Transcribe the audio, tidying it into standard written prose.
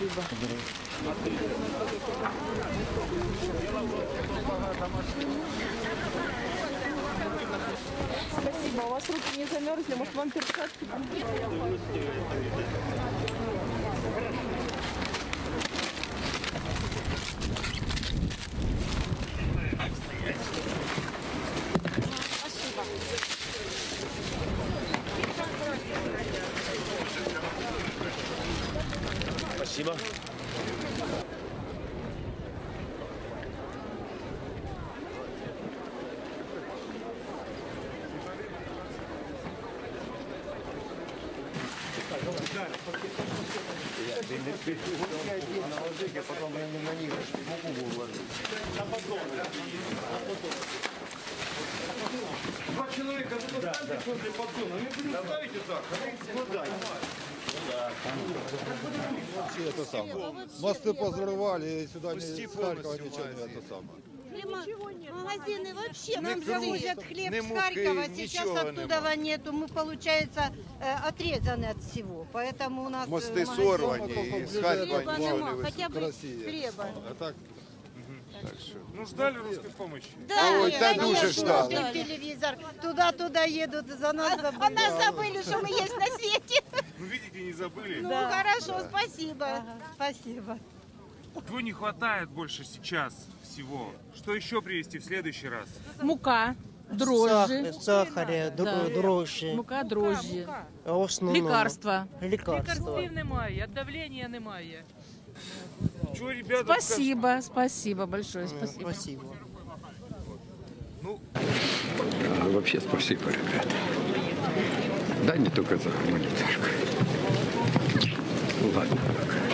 Спасибо. Спасибо. У вас руки не замерзли, может вам перчатки? Спасибо. Два человека, ну поставьте возле поддона. Не будем ставить и так, складать. Вообще это самое. Мосты позрывали, и сюда с Харькова ничего не это самое. Магазины вообще нам завозят хлеб с Харькова, сейчас оттуда нету, мы, получается, отрезаны от всего, поэтому у нас Мосты сорваны, и с Харькова хлеба ничего нема, не хотя бы Россия. хлеба. А так, Ну, ждали русской помощи? Да, ой, та дуже конечно, ждали. смотрим телевизор, туда-туда едут, за нас забыли. А нас забыли, что мы есть на свете. Ну, видите, не забыли. Ну, хорошо, спасибо. Спасибо. Чего не хватает больше сейчас всего? Что еще привезти в следующий раз? Мука, дрожжи, Сахаря, Да. дрожжі, мука, дрожжі, основному. лекарства. Лекарства. Немає, давлення немає. Чего, ребята? Спасибо, спасибо большое, спасибо. Спасибо. Ну, Вообще спасибо, ребята. Да, не только за гуманитарку. Ну ладно.